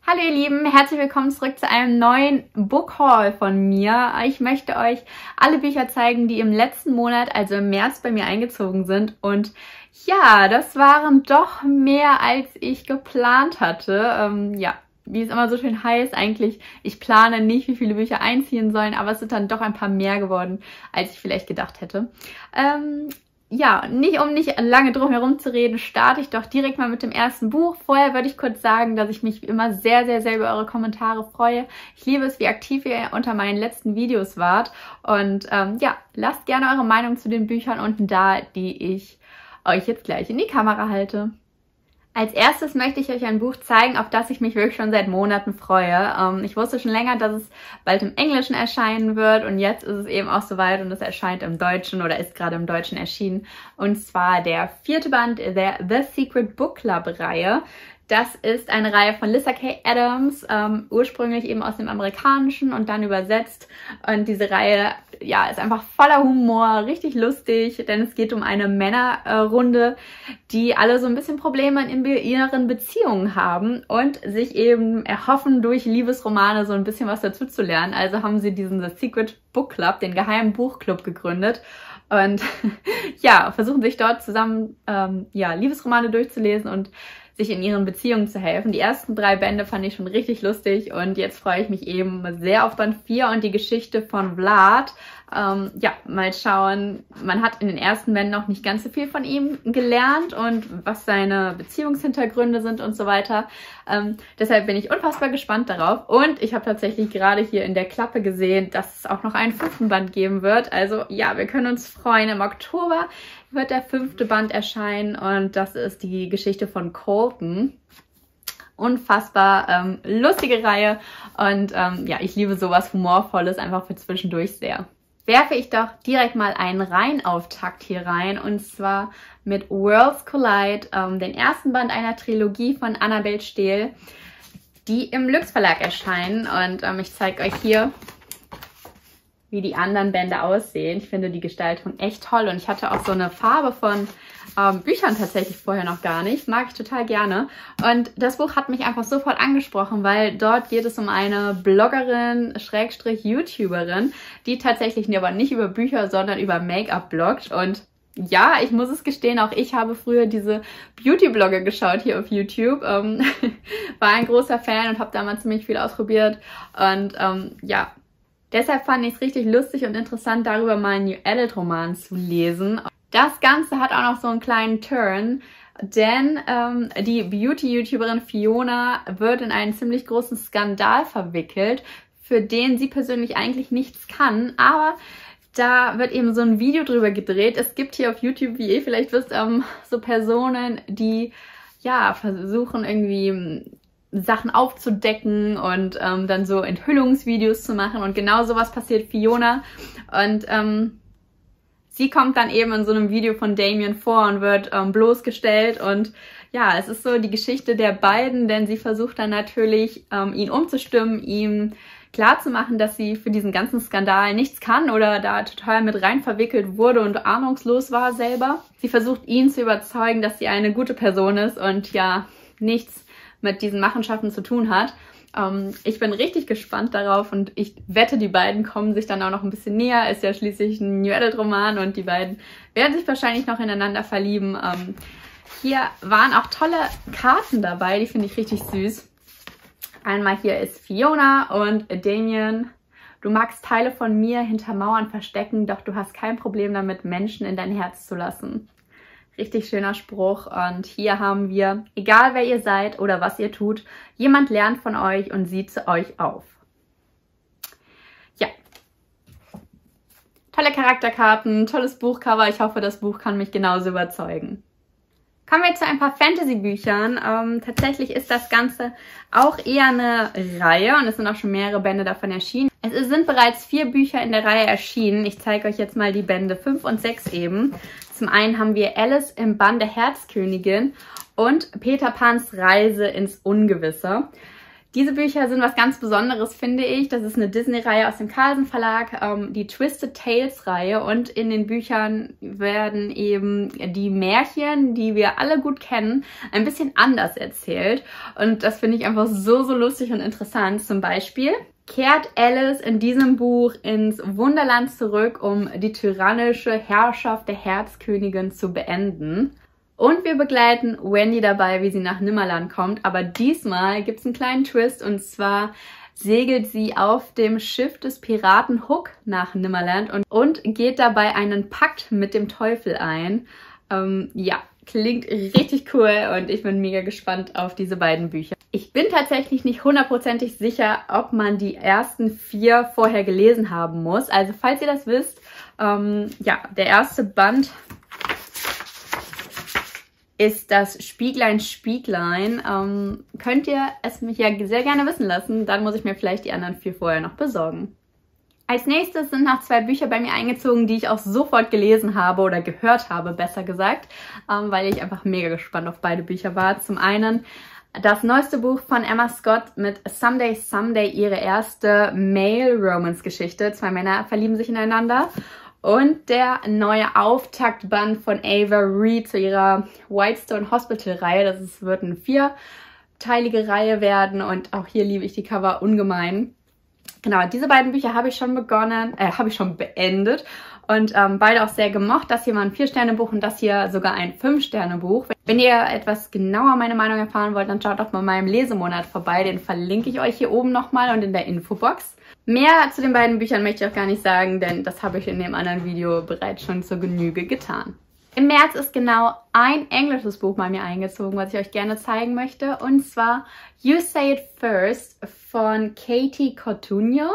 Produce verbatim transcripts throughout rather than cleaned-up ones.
Hallo ihr Lieben, herzlich willkommen zurück zu einem neuen Book Haul von mir. Ich möchte euch alle Bücher zeigen, die im letzten Monat, also im März, bei mir eingezogen sind. Und ja, das waren doch mehr, als ich geplant hatte. Ähm, ja, wie es immer so schön heißt, eigentlich, ich plane nicht, wie viele Bücher einziehen sollen, aber es sind dann doch ein paar mehr geworden, als ich vielleicht gedacht hätte. Ähm, Ja, nicht um nicht lange drum herum zu reden, starte ich doch direkt mal mit dem ersten Buch. Vorher würde ich kurz sagen, dass ich mich wie immer sehr, sehr, sehr über eure Kommentare freue. Ich liebe es, wie aktiv ihr unter meinen letzten Videos wart. Und ähm, ja, lasst gerne eure Meinung zu den Büchern unten da, die ich euch jetzt gleich in die Kamera halte. Als erstes möchte ich euch ein Buch zeigen, auf das ich mich wirklich schon seit Monaten freue. Ähm, ich wusste schon länger, dass es bald im Englischen erscheinen wird und jetzt ist es eben auch soweit und es erscheint im Deutschen oder ist gerade im Deutschen erschienen. Und zwar der vierte Band der The Secret Book Club Reihe. Das ist eine Reihe von Lyssa Kay Adams, ähm, ursprünglich eben aus dem Amerikanischen und dann übersetzt. Und diese Reihe, ja, ist einfach voller Humor, richtig lustig, denn es geht um eine Männerrunde, die alle so ein bisschen Probleme in ihren Beziehungen haben und sich eben erhoffen, durch Liebesromane so ein bisschen was dazu zu lernen. Also haben sie diesen The Secret Book Club, den geheimen Buchclub, gegründet. Und ja, versuchen sich dort zusammen ähm, ja, Liebesromane durchzulesen und sich in ihren Beziehungen zu helfen. Die ersten drei Bände fand ich schon richtig lustig und jetzt freue ich mich eben sehr auf Band vier und die Geschichte von Vlad. Ähm, ja, mal schauen. Man hat in den ersten Bänden noch nicht ganz so viel von ihm gelernt und was seine Beziehungshintergründe sind und so weiter. Ähm, deshalb bin ich unfassbar gespannt darauf. Und ich habe tatsächlich gerade hier in der Klappe gesehen, dass es auch noch einen fünften Band geben wird. Also ja, wir können uns freuen. Im Oktober wird der fünfte Band erscheinen und das ist die Geschichte von Colton. Unfassbar ähm, lustige Reihe und ähm, ja, ich liebe sowas Humorvolles einfach für zwischendurch sehr. Werfe ich doch direkt mal einen Reihenauftakt hier rein und zwar mit Worlds Collide, ähm, den ersten Band einer Trilogie von Annabel Stehl, die im Lüx Verlag erscheinen und ähm, ich zeige euch hier, wie die anderen Bände aussehen. Ich finde die Gestaltung echt toll und ich hatte auch so eine Farbe von ähm, Büchern tatsächlich vorher noch gar nicht. Mag ich total gerne. Und das Buch hat mich einfach sofort angesprochen, weil dort geht es um eine Bloggerin, Schrägstrich YouTuberin, die tatsächlich aber nicht über Bücher, sondern über Make-up bloggt. Und ja, ich muss es gestehen, auch ich habe früher diese Beauty-Blogger geschaut hier auf YouTube. Ähm, war ein großer Fan und habe damals ziemlich viel ausprobiert. Und ähm, ja, deshalb fand ich es richtig lustig und interessant, darüber mal einen New Adult Roman zu lesen. Das Ganze hat auch noch so einen kleinen Turn, denn ähm, die Beauty-YouTuberin Fiona wird in einen ziemlich großen Skandal verwickelt, für den sie persönlich eigentlich nichts kann, aber da wird eben so ein Video drüber gedreht. Es gibt hier auf YouTube, wie ihr vielleicht wisst, ähm, so Personen, die ja versuchen irgendwie Sachen aufzudecken und ähm, dann so Enthüllungsvideos zu machen und genau sowas passiert Fiona und ähm, sie kommt dann eben in so einem Video von Damien vor und wird ähm, bloßgestellt und ja, es ist so die Geschichte der beiden, denn sie versucht dann natürlich ähm, ihn umzustimmen, ihm klarzumachen, dass sie für diesen ganzen Skandal nichts kann oder da total mit rein verwickelt wurde und ahnungslos war selber. Sie versucht ihn zu überzeugen, dass sie eine gute Person ist und ja, nichts mit diesen Machenschaften zu tun hat. Ähm, ich bin richtig gespannt darauf und ich wette, die beiden kommen sich dann auch noch ein bisschen näher. Ist ja schließlich ein New Adult Roman und die beiden werden sich wahrscheinlich noch ineinander verlieben. Ähm, hier waren auch tolle Karten dabei, die finde ich richtig süß. Einmal hier ist Fiona und Damien. Du magst Teile von mir hinter Mauern verstecken, doch du hast kein Problem damit, Menschen in dein Herz zu lassen. Richtig schöner Spruch und hier haben wir, egal wer ihr seid oder was ihr tut, jemand lernt von euch und sieht zu euch auf. Ja, tolle Charakterkarten, tolles Buchcover. Ich hoffe, das Buch kann mich genauso überzeugen. Kommen wir zu ein paar Fantasy-Büchern. Ähm, tatsächlich ist das Ganze auch eher eine Reihe und es sind auch schon mehrere Bände davon erschienen. Es sind bereits vier Bücher in der Reihe erschienen. Ich zeige euch jetzt mal die Bände fünf und sechs eben. Zum einen haben wir Alice im Bann der Herzkönigin und Peter Pans Reise ins Ungewisse. Diese Bücher sind was ganz Besonderes, finde ich. Das ist eine Disney-Reihe aus dem Carlsen Verlag, ähm, die Twisted Tales-Reihe. Und in den Büchern werden eben die Märchen, die wir alle gut kennen, ein bisschen anders erzählt. Und das finde ich einfach so, so lustig und interessant. Zum Beispiel kehrt Alice in diesem Buch ins Wunderland zurück, um die tyrannische Herrschaft der Herzkönigin zu beenden. Und wir begleiten Wendy dabei, wie sie nach Nimmerland kommt. Aber diesmal gibt es einen kleinen Twist, und zwar segelt sie auf dem Schiff des Piraten Hook nach Nimmerland und, und geht dabei einen Pakt mit dem Teufel ein. Ähm, ja, klingt richtig cool und ich bin mega gespannt auf diese beiden Bücher. Ich bin tatsächlich nicht hundertprozentig sicher, ob man die ersten vier vorher gelesen haben muss. Also falls ihr das wisst, ähm, ja, der erste Band ist das Spieglein, Spieglein. Ähm, könnt ihr es mich ja sehr gerne wissen lassen. Dann muss ich mir vielleicht die anderen vier vorher noch besorgen. Als nächstes sind noch zwei Bücher bei mir eingezogen, die ich auch sofort gelesen habe oder gehört habe, besser gesagt, ähm, weil ich einfach mega gespannt auf beide Bücher war. Zum einen das neueste Buch von Emma Scott mit Someday, Someday, ihre erste Male-Romance-Geschichte. Zwei Männer verlieben sich ineinander. Und der neue Auftaktband von Ava Reid zu ihrer Whitestone Hospital-Reihe. Das ist, wird eine vierteilige Reihe werden und auch hier liebe ich die Cover ungemein. Genau, diese beiden Bücher habe ich schon begonnen, äh, habe ich schon beendet und ähm, beide auch sehr gemocht. Das hier war ein vier-Sterne-Buch und das hier sogar ein fünf-Sterne-Buch. Wenn ihr etwas genauer meine Meinung erfahren wollt, dann schaut doch mal in meinem Lesemonat vorbei. Den verlinke ich euch hier oben nochmal und in der Infobox. Mehr zu den beiden Büchern möchte ich auch gar nicht sagen, denn das habe ich in dem anderen Video bereits schon zur Genüge getan. Im März ist genau ein englisches Buch bei mir eingezogen, was ich euch gerne zeigen möchte. Und zwar You Say It First von Katie Cotugno.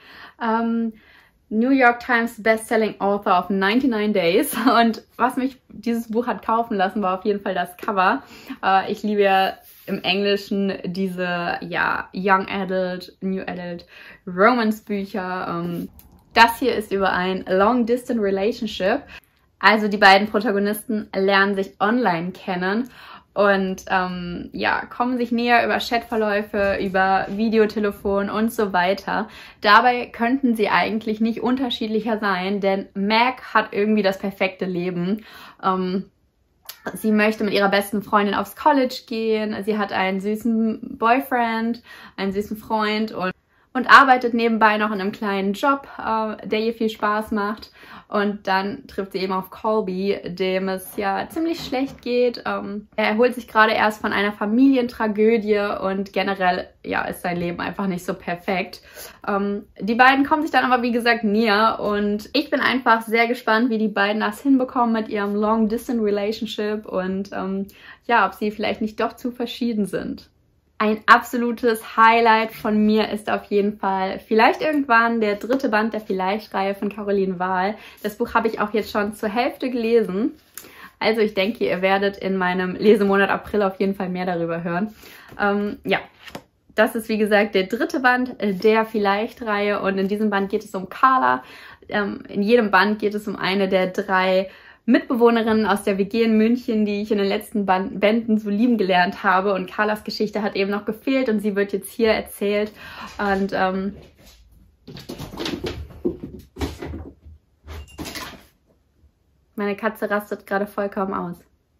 Ähm, New York Times Bestselling Author of ninety-nine Days. Und was mich dieses Buch hat kaufen lassen, war auf jeden Fall das Cover. Äh, ich liebe ja im Englischen diese ja, Young Adult, New Adult Romance Bücher. Ähm, das hier ist über ein Long Distance Relationship. Also die beiden Protagonisten lernen sich online kennen und ähm, ja, kommen sich näher über Chatverläufe, über Videotelefon und so weiter. Dabei könnten sie eigentlich nicht unterschiedlicher sein, denn Meg hat irgendwie das perfekte Leben. Ähm, sie möchte mit ihrer besten Freundin aufs College gehen, sie hat einen süßen Boyfriend, einen süßen Freund und und arbeitet nebenbei noch in einem kleinen Job, äh, der ihr viel Spaß macht. Und dann trifft sie eben auf Colby, dem es ja ziemlich schlecht geht. Ähm, er erholt sich gerade erst von einer Familientragödie und generell ja, ist sein Leben einfach nicht so perfekt. Ähm, die beiden kommen sich dann aber wie gesagt näher und ich bin einfach sehr gespannt, wie die beiden das hinbekommen mit ihrem Long-Distance-Relationship und ähm, ja, ob sie vielleicht nicht doch zu verschieden sind. Ein absolutes Highlight von mir ist auf jeden Fall Vielleicht irgendwann der dritte Band der Vielleicht-Reihe von Caroline Wahl. Das Buch habe ich auch jetzt schon zur Hälfte gelesen. Also ich denke, ihr werdet in meinem Lesemonat April auf jeden Fall mehr darüber hören. Ähm, ja, das ist wie gesagt der dritte Band der Vielleicht-Reihe und in diesem Band geht es um Carla. Ähm, in jedem Band geht es um eine der drei Mitbewohnerinnen aus der W G in München, die ich in den letzten Bänden so lieben gelernt habe. Und Carlas Geschichte hat eben noch gefehlt und sie wird jetzt hier erzählt. Und ähm, meine Katze rastet gerade vollkommen aus.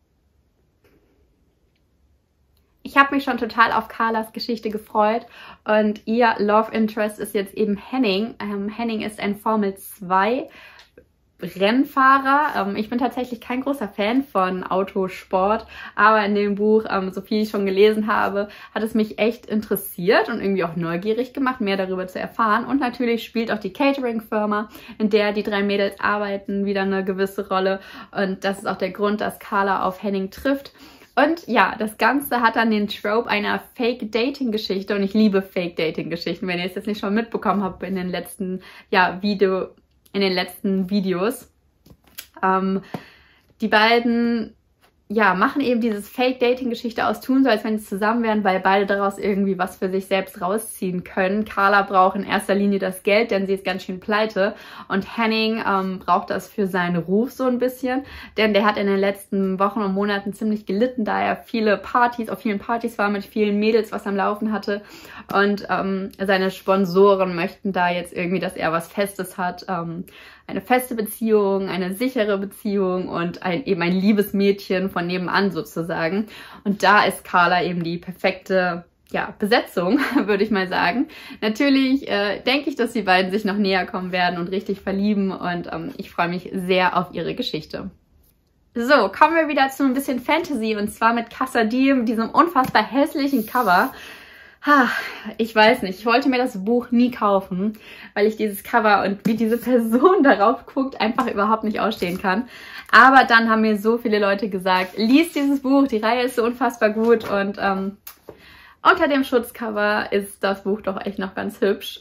Ich habe mich schon total auf Carlas Geschichte gefreut und ihr Love Interest ist jetzt eben Henning. Ähm, Henning ist ein Formel zwei Rennfahrer. Ähm, ich bin tatsächlich kein großer Fan von Autosport, aber in dem Buch, ähm, so viel ich schon gelesen habe, hat es mich echt interessiert und irgendwie auch neugierig gemacht, mehr darüber zu erfahren. Und natürlich spielt auch die Catering-Firma, in der die drei Mädels arbeiten, wieder eine gewisse Rolle. Und das ist auch der Grund, dass Carla auf Henning trifft. Und ja, das Ganze hat dann den Trope einer Fake-Dating-Geschichte und ich liebe Fake-Dating-Geschichten, wenn ihr es jetzt nicht schon mitbekommen habt in den letzten, ja, Video, in den letzten Videos. Ähm, die beiden, ja, machen eben dieses Fake-Dating-Geschichte aus, tun so, als wenn sie zusammen wären, weil beide daraus irgendwie was für sich selbst rausziehen können. Carla braucht in erster Linie das Geld, denn sie ist ganz schön pleite. Und Henning ähm, braucht das für seinen Ruf so ein bisschen, denn der hat in den letzten Wochen und Monaten ziemlich gelitten, da er viele Partys, auf vielen Partys war, mit vielen Mädels was am Laufen hatte. und ähm, seine Sponsoren möchten da jetzt irgendwie, dass er was Festes hat, ähm, eine feste Beziehung, eine sichere Beziehung und ein, eben ein liebes Mädchen von nebenan sozusagen. Und da ist Carla eben die perfekte ja, Besetzung, würde ich mal sagen. Natürlich äh, denke ich, dass die beiden sich noch näher kommen werden und richtig verlieben und ähm, ich freue mich sehr auf ihre Geschichte. So, kommen wir wieder zu ein bisschen Fantasy und zwar mit Kassadim, diesem unfassbar hässlichen Cover. Ha, ich weiß nicht, ich wollte mir das Buch nie kaufen, weil ich dieses Cover und wie diese Person darauf guckt, einfach überhaupt nicht ausstehen kann. Aber dann haben mir so viele Leute gesagt, lies dieses Buch, die Reihe ist so unfassbar gut und ähm, unter dem Schutzcover ist das Buch doch echt noch ganz hübsch.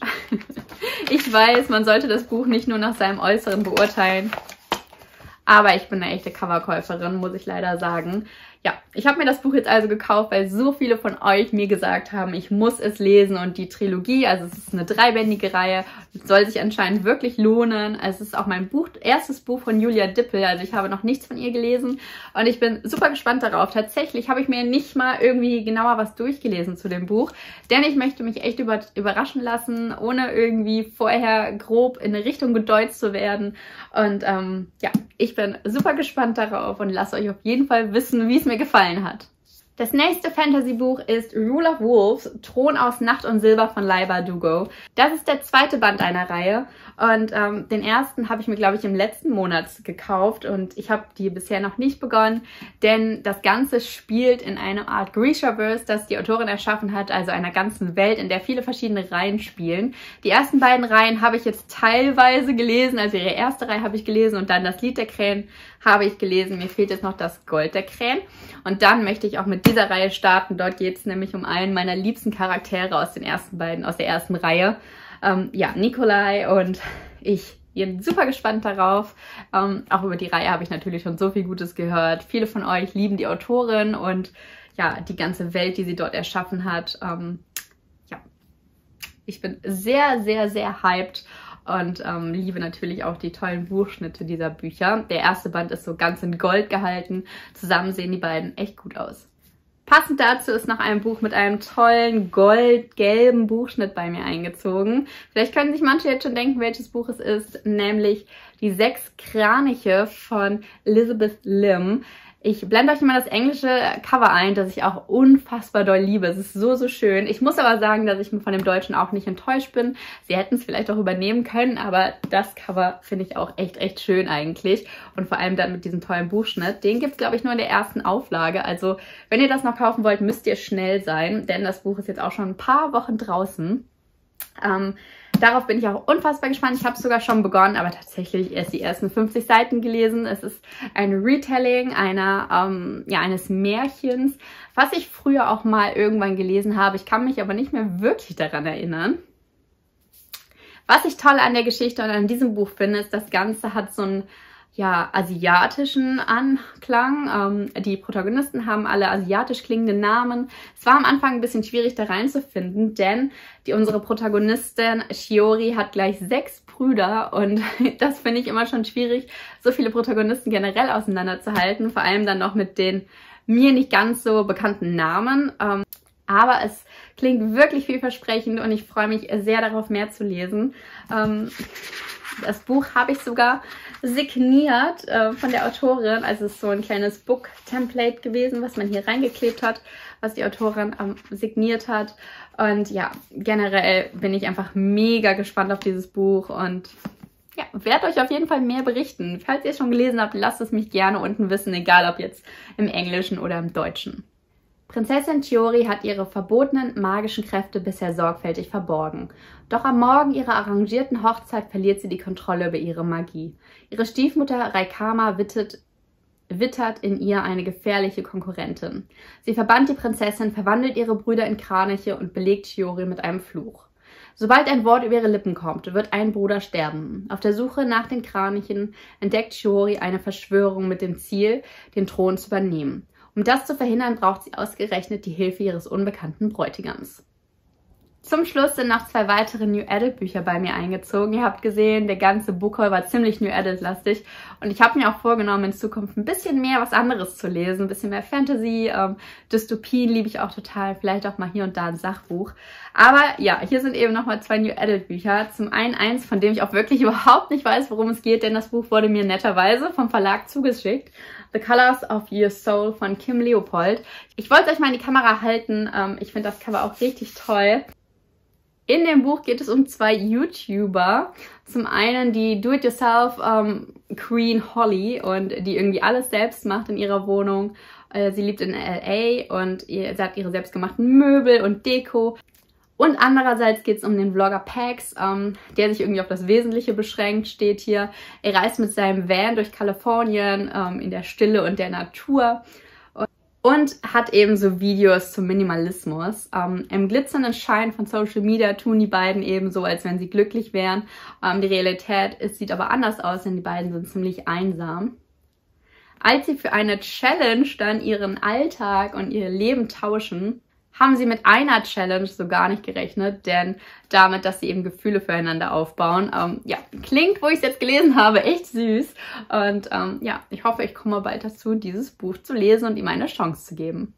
Ich weiß, man sollte das Buch nicht nur nach seinem Äußeren beurteilen, aber ich bin eine echte Coverkäuferin, muss ich leider sagen. Ja, ich habe mir das Buch jetzt also gekauft, weil so viele von euch mir gesagt haben, ich muss es lesen und die Trilogie, also es ist eine dreibändige Reihe, soll sich anscheinend wirklich lohnen. Es ist auch mein Buch, erstes Buch von Julia Dippel, also ich habe noch nichts von ihr gelesen und ich bin super gespannt darauf. Tatsächlich habe ich mir nicht mal irgendwie genauer was durchgelesen zu dem Buch, denn ich möchte mich echt über, überraschen lassen, ohne irgendwie vorher grob in eine Richtung gedeutet zu werden. Und ähm, ja, ich bin super gespannt darauf und lasst euch auf jeden Fall wissen, wie es mir gefallen hat. Das nächste Fantasy-Buch ist Rule of Wolves, Thron aus Nacht und Silber von Leigh Bardugo. Das ist der zweite Band einer Reihe und ähm, den ersten habe ich mir, glaube ich, im letzten Monat gekauft und ich habe die bisher noch nicht begonnen, denn das Ganze spielt in einer Art Grishaverse, das die Autorin erschaffen hat, also einer ganzen Welt, in der viele verschiedene Reihen spielen. Die ersten beiden Reihen habe ich jetzt teilweise gelesen, also ihre erste Reihe habe ich gelesen und dann das Lied der Krähen habe ich gelesen. Mir fehlt jetzt noch das Gold der Krähen und dann möchte ich auch mit dieser Reihe starten. Dort geht es nämlich um einen meiner liebsten Charaktere aus den ersten beiden, aus der ersten Reihe. Ähm, ja, Nikolai und ich bin super gespannt darauf. Ähm, auch über die Reihe habe ich natürlich schon so viel Gutes gehört. Viele von euch lieben die Autorin und ja, die ganze Welt, die sie dort erschaffen hat. Ähm, ja, ich bin sehr, sehr, sehr hyped. Und ähm, liebe natürlich auch die tollen Buchschnitte dieser Bücher. Der erste Band ist so ganz in Gold gehalten. Zusammen sehen die beiden echt gut aus. Passend dazu ist noch ein Buch mit einem tollen goldgelben Buchschnitt bei mir eingezogen. Vielleicht können sich manche jetzt schon denken, welches Buch es ist, nämlich Die sechs Kraniche von Elizabeth Lim. Ich blende euch immer das englische Cover ein, das ich auch unfassbar doll liebe. Es ist so, so schön. Ich muss aber sagen, dass ich von dem Deutschen auch nicht enttäuscht bin. Sie hätten es vielleicht auch übernehmen können, aber das Cover finde ich auch echt, echt schön eigentlich. Und vor allem dann mit diesem tollen Buchschnitt. Den gibt es, glaube ich, nur in der ersten Auflage. Also, wenn ihr das noch kaufen wollt, müsst ihr schnell sein, denn das Buch ist jetzt auch schon ein paar Wochen draußen. Ähm, Darauf bin ich auch unfassbar gespannt. Ich habe es sogar schon begonnen, aber tatsächlich erst die ersten fünfzig Seiten gelesen. Es ist ein Retelling einer, ähm, ja, eines Märchens, was ich früher auch mal irgendwann gelesen habe. Ich kann mich aber nicht mehr wirklich daran erinnern. Was ich toll an der Geschichte und an diesem Buch finde, ist, das Ganze hat so ein ja, asiatischen Anklang. Ähm, die Protagonisten haben alle asiatisch klingende Namen. Es war am Anfang ein bisschen schwierig da reinzufinden, denn die, unsere Protagonistin Shiori hat gleich sechs Brüder und das finde ich immer schon schwierig, so viele Protagonisten generell auseinanderzuhalten, vor allem dann noch mit den mir nicht ganz so bekannten Namen. Ähm, aber es klingt wirklich vielversprechend und ich freue mich sehr darauf, mehr zu lesen. Ähm, Das Buch habe ich sogar signiert äh, von der Autorin. Also es ist so ein kleines Book-Template gewesen, was man hier reingeklebt hat, was die Autorin ähm, signiert hat. Und ja, generell bin ich einfach mega gespannt auf dieses Buch und ja, werde euch auf jeden Fall mehr berichten. Falls ihr es schon gelesen habt, lasst es mich gerne unten wissen, egal ob jetzt im Englischen oder im Deutschen. Prinzessin Chiori hat ihre verbotenen magischen Kräfte bisher sorgfältig verborgen. Doch am Morgen ihrer arrangierten Hochzeit verliert sie die Kontrolle über ihre Magie. Ihre Stiefmutter Raikama wittert, wittert in ihr eine gefährliche Konkurrentin. Sie verbannt die Prinzessin, verwandelt ihre Brüder in Kraniche und belegt Chiori mit einem Fluch. Sobald ein Wort über ihre Lippen kommt, wird ein Bruder sterben. Auf der Suche nach den Kranichen entdeckt Chiori eine Verschwörung mit dem Ziel, den Thron zu übernehmen. Um das zu verhindern, braucht sie ausgerechnet die Hilfe ihres unbekannten Bräutigams. Zum Schluss sind noch zwei weitere New Adult Bücher bei mir eingezogen. Ihr habt gesehen, der ganze Bookhaul war ziemlich New Adult lastig und ich habe mir auch vorgenommen, in Zukunft ein bisschen mehr was anderes zu lesen, ein bisschen mehr Fantasy, ähm, Dystopien liebe ich auch total, vielleicht auch mal hier und da ein Sachbuch. Aber ja, hier sind eben nochmal zwei New Adult Bücher. Zum einen eins, von dem ich auch wirklich überhaupt nicht weiß, worum es geht, denn das Buch wurde mir netterweise vom Verlag zugeschickt. The Colors of Your Soul von Kim Leopold. Ich wollte es euch mal in die Kamera halten, ähm, ich finde das Cover auch richtig toll. In dem Buch geht es um zwei YouTuber. Zum einen die Do-it-yourself ähm, Queen Holly und die irgendwie alles selbst macht in ihrer Wohnung. Äh, sie lebt in L A und ihr, sie hat ihre selbstgemachten Möbel und Deko. Und andererseits geht es um den Vlogger Pax, ähm, der sich irgendwie auf das Wesentliche beschränkt, steht hier. Er reist mit seinem Van durch Kalifornien ähm, in der Stille und der Natur. Und hat eben so Videos zum Minimalismus. Ähm, Im glitzernden Schein von Social Media tun die beiden eben so, als wenn sie glücklich wären. Ähm, die Realität ist, sieht aber anders aus, denn die beiden sind ziemlich einsam. Als sie für eine Challenge dann ihren Alltag und ihr Leben tauschen, haben sie mit einer Challenge so gar nicht gerechnet, denn damit, dass sie eben Gefühle füreinander aufbauen. Ähm, ja, klingt, wo ich es jetzt gelesen habe, echt süß. Und ähm, ja, ich hoffe, ich komme bald dazu, dieses Buch zu lesen und ihm eine Chance zu geben.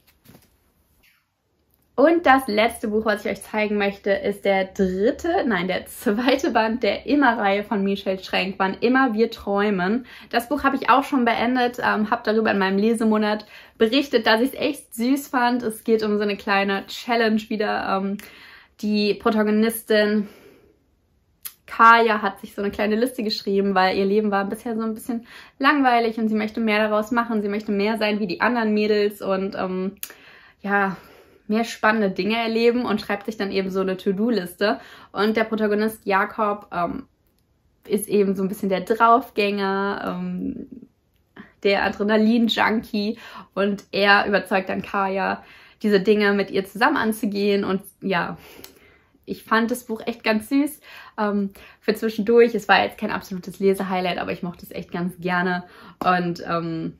Und das letzte Buch, was ich euch zeigen möchte, ist der dritte, nein, der zweite Band der Immer-Reihe von Michelle Schrenk, Wann immer wir träumen. Das Buch habe ich auch schon beendet, ähm, habe darüber in meinem Lesemonat berichtet, dass ich es echt süß fand. Es geht um so eine kleine Challenge wieder. Ähm, die Protagonistin Kaya hat sich so eine kleine Liste geschrieben, weil ihr Leben war bisher so ein bisschen langweilig und sie möchte mehr daraus machen. Sie möchte mehr sein wie die anderen Mädels und ähm, ja, mehr spannende Dinge erleben und schreibt sich dann eben so eine To-Do-Liste. Und der Protagonist Jakob ähm, ist eben so ein bisschen der Draufgänger, ähm, der Adrenalin-Junkie und er überzeugt dann Kaya, diese Dinge mit ihr zusammen anzugehen. Und ja, ich fand das Buch echt ganz süß ähm, für zwischendurch. Es war jetzt kein absolutes Lesehighlight, aber ich mochte es echt ganz gerne und ähm,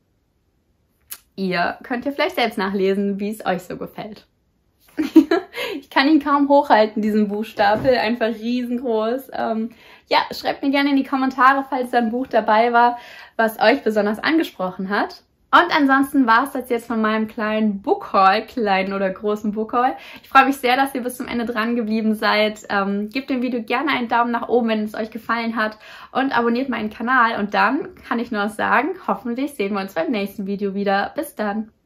ihr könnt ja vielleicht selbst nachlesen, wie es euch so gefällt. Ich kann ihn kaum hochhalten, diesen Buchstapel, einfach riesengroß. Ähm, ja, schreibt mir gerne in die Kommentare, falls da ein Buch dabei war, was euch besonders angesprochen hat. Und ansonsten war es das jetzt von meinem kleinen Bookhaul, kleinen oder großen Bookhaul. Ich freue mich sehr, dass ihr bis zum Ende dran geblieben seid. Ähm, gebt dem Video gerne einen Daumen nach oben, wenn es euch gefallen hat und abonniert meinen Kanal. Und dann kann ich nur sagen, hoffentlich sehen wir uns beim nächsten Video wieder. Bis dann!